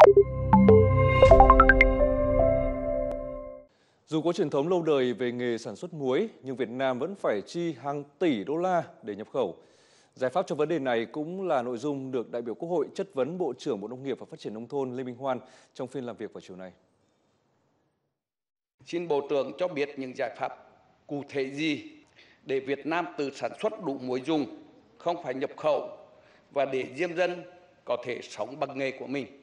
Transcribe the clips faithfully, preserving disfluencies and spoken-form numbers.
Dù có truyền thống lâu đời về nghề sản xuất muối, nhưng Việt Nam vẫn phải chi hàng tỷ đô la để nhập khẩu. Giải pháp cho vấn đề này cũng là nội dung được đại biểu Quốc hội chất vấn Bộ trưởng Bộ Nông nghiệp và Phát triển Nông thôn Lê Minh Hoan trong phiên làm việc vào chiều nay. Xin Bộ trưởng cho biết những giải pháp cụ thể gì để Việt Nam tự sản xuất đủ muối dùng, không phải nhập khẩu, và để diêm dân có thể sống bằng nghề của mình.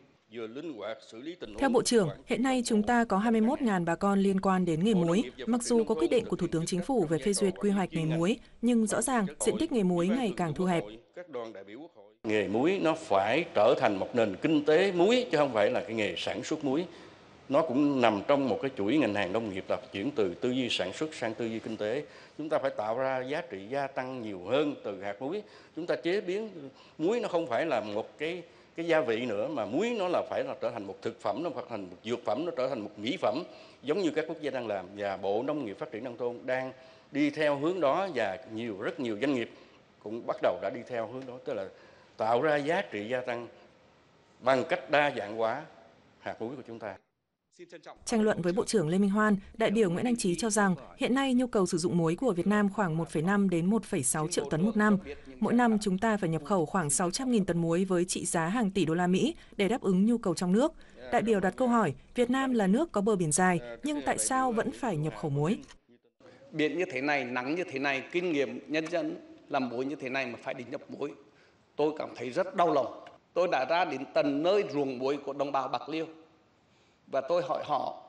Theo Bộ trưởng, hiện nay chúng ta có hai mươi mốt nghìn bà con liên quan đến nghề muối. Mặc dù có quyết định của Thủ tướng Chính phủ về phê duyệt quy hoạch nghề muối, nhưng rõ ràng diện tích nghề muối ngày càng thu hẹp. Nghề muối nó phải trở thành một nền kinh tế muối chứ không phải là cái nghề sản xuất muối. Nó cũng nằm trong một cái chuỗi ngành hàng nông nghiệp là chuyển từ tư duy sản xuất sang tư duy kinh tế. Chúng ta phải tạo ra giá trị gia tăng nhiều hơn từ hạt muối. Chúng ta chế biến muối nó không phải là một cái cái gia vị nữa, mà muối nó là phải là trở thành một thực phẩm, nó phải thành một dược phẩm, nó trở thành một mỹ phẩm, giống như các quốc gia đang làm, và Bộ Nông nghiệp Phát triển Nông thôn đang đi theo hướng đó, và nhiều rất nhiều doanh nghiệp cũng bắt đầu đã đi theo hướng đó, tức là tạo ra giá trị gia tăng bằng cách đa dạng hóa hạt muối của chúng ta. Tranh luận với Bộ trưởng Lê Minh Hoan, đại biểu Nguyễn Anh Trí cho rằng hiện nay nhu cầu sử dụng muối của Việt Nam khoảng một phẩy năm đến một phẩy sáu triệu tấn một năm. Mỗi năm chúng ta phải nhập khẩu khoảng sáu trăm nghìn tấn muối với trị giá hàng tỷ đô la Mỹ để đáp ứng nhu cầu trong nước. Đại biểu đặt câu hỏi, Việt Nam là nước có bờ biển dài, nhưng tại sao vẫn phải nhập khẩu muối? Biển như thế này, nắng như thế này, kinh nghiệm nhân dân làm muối như thế này mà phải đi nhập muối, tôi cảm thấy rất đau lòng. Tôi đã ra đến tận nơi ruộng muối của đồng bào Bạc Liêu, và tôi hỏi họ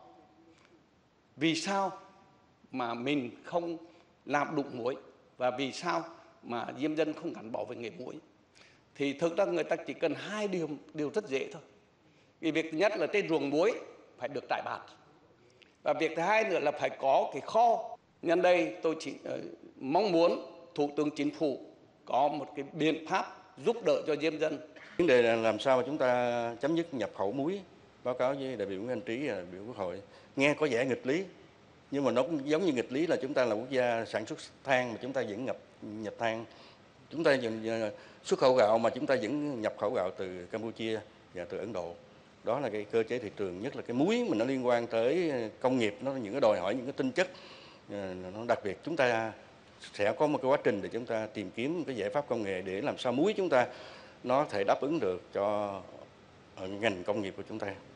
vì sao mà mình không làm đủ muối, và vì sao mà diêm dân không gắn bó với nghề muối. Thì thực ra người ta chỉ cần hai điều điều rất dễ thôi. Vì việc thứ nhất là trên ruộng muối phải được trải bạt, và việc thứ hai nữa là phải có cái kho. Nhân đây tôi chỉ uh, mong muốn Thủ tướng Chính phủ có một cái biện pháp giúp đỡ cho diêm dân. Vấn đề là làm sao mà chúng ta chấm dứt nhập khẩu muối. Báo cáo với đại biểu Nguyễn Anh Trí và đại biểu Quốc hội, nghe có vẻ nghịch lý, nhưng mà nó cũng giống như nghịch lý là chúng ta là quốc gia sản xuất than mà chúng ta vẫn nhập nhập than, chúng ta xuất khẩu gạo mà chúng ta vẫn nhập khẩu gạo từ Campuchia và từ Ấn Độ. Đó là cái cơ chế thị trường, nhất là cái muối mà nó liên quan tới công nghiệp, nó những cái đòi hỏi những cái tinh chất nó đặc biệt. Chúng ta sẽ có một cái quá trình để chúng ta tìm kiếm cái giải pháp công nghệ để làm sao muối chúng ta nó thể đáp ứng được cho ngành công nghiệp của chúng ta.